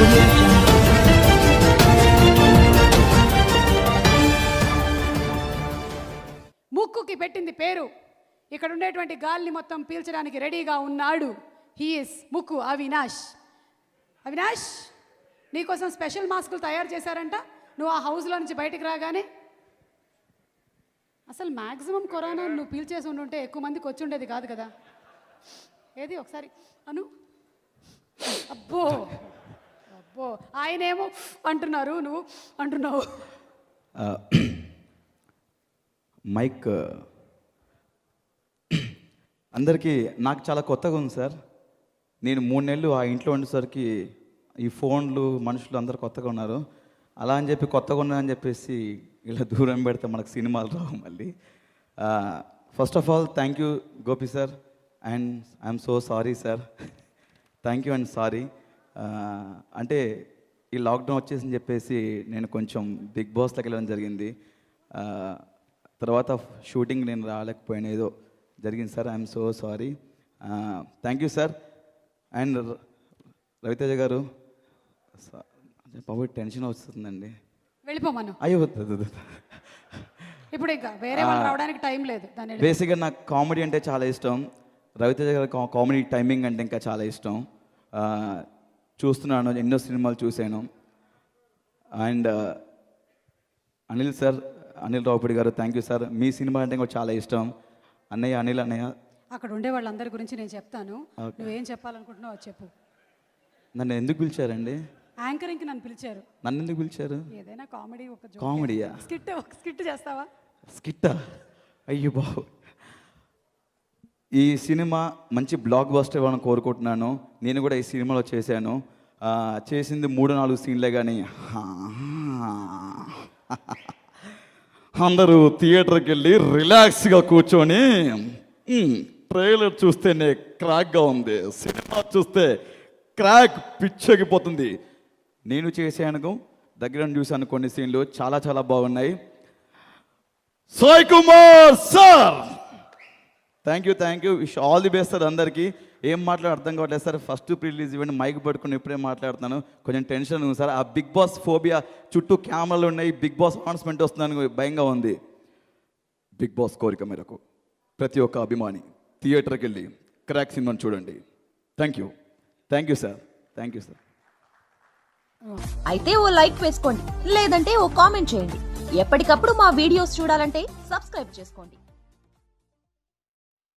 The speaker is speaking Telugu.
ముక్కుకి పెట్టింది పేరు. ఇక్కడ ఉండేటువంటి గాలిని మొత్తం పీల్చడానికి రెడీగా ఉన్నాడు. హీ ఇస్ ముక్కు అవినాష్. అవినాష్, నీకోసం స్పెషల్ మాస్కులు తయారు చేశారంట. నువ్వు ఆ హౌస్లో నుంచి బయటికి రాగానే అసలు మ్యాక్సిమం కరోనా నువ్వు పీల్చేసి ఉండుంటే ఎక్కువ మందికి వచ్చి ఉండేది కాదు కదా. ఏది ఒకసారి అను. అబ్బో అబ్బో, ఆయనేమో అంటున్నారు, నువ్వు అంటున్నావు. మైక్ అందరికీ నాకు చాలా కొత్తగా ఉంది సార్. నేను 3 నెలలు ఆ ఇంట్లో ఉండేసరికి ఈ ఫోన్లు మనుషులు అందరు కొత్తగా ఉన్నారు. అలా అని చెప్పి కొత్తగా ఉన్నాయని చెప్పేసి ఇలా దూరం పెడితే మనకు సినిమాలు రావు మళ్ళీ. First of all thank you Gopi sir, and I'm so sorry sir. Thank you and sorry. అంటే ఈ లాక్డౌన్ వచ్చేసి చెప్పేసి నేను కొంచెం బిగ్ బాస్లోకి వెళ్ళడం జరిగింది. తర్వాత షూటింగ్ నేను రాలేకపోయాను, ఏదో జరిగింది sir. I'm so sorry. Thank you sir. And Raviteja గారు, బాబు టెన్షన్ వస్తుందండి, వెళ్ళిపోమను. అయ్యో ఇప్పుడు ఇంకా వేరే వాళ్ళు రావడానికి టైం లేదు. బేసిక్గా నాకు కామెడీ అంటే చాలా ఇష్టం. రవితేజ గారు కామెడీ టైమింగ్ అంటే ఇంకా చాలా ఇష్టం. చూస్తున్నాను, ఎన్నో సినిమాలు చూశాను. అండ్ అనిల్ సార్, అనిల్ రావుపూడి గారు, థ్యాంక్ యూ సార్. మీ సినిమా అంటే కూడా చాలా ఇష్టం. అన్నయ్య, అనిల్ అన్నయ్య. అక్కడ ఉండే వాళ్ళందరి గురించి నేను చెప్తాను, నువ్వేం చెప్పాలనుకుంటున్నావు చెప్పు. నన్ను ఎందుకు పిలిచారండి? యాంకరింగ్కి నన్ను పిలిచారు. నన్ను ఎందుకు పిలిచారు? ఏదైనా కామెడీ, ఒక కామెడీయా? స్కిట్ చేస్తావా? స్కిట్టా? అయ్యో బాబు, ఈ సినిమా మంచి బ్లాక్ బస్టర్ ఇవ్వాలని కోరుకుంటున్నాను. నేను కూడా ఈ సినిమాలో చేశాను. చేసింది 3-4 సీన్లే కానీ అందరూ థియేటర్కి వెళ్ళి రిలాక్స్గా కూర్చొని ట్రైలర్ చూస్తేనే క్రాక్గా ఉంది, సినిమా చూస్తే క్రాక్ పిచ్చెక్కిపోతుంది. నేను చేశాను, దగ్గర చూశాను కొన్ని సీన్లు, చాలా చాలా బాగున్నాయి. Sai Kumar sir, thank you. Wish all the best sir. అందరికీ ఏం మాట్లాడ అర్థం కావట్లేదు సార్. First pre release event mic పట్టుకుని ఇప్పుడే మాట్లాడుతున్నాను, కొంచెం టెన్షన్ ఉంది సార్. ఆ బిగ్ బాస్ ఫోబియా, చుట్టూ కెమెరాలు ఉన్నాయి, బిగ్ బాస్ అనౌన్స్మెంట్ వస్తుందని భయంగా ఉంది. బిగ్ బాస్ కోరిక మేరకు ప్రతి ఒక్క అభిమాని థియేటర్కి వెళ్ళి క్రాక్ సినిమాని చూడండి. Thank you sir. అయితే ఓ లైక్ వేసుకోండి, లేదంటే ఓ కామెంట్ చేయండి. ఎప్పటికప్పుడు మా వీడియోస్ చూడాలంటే సబ్స్క్రైబ్ చేసుకోండి.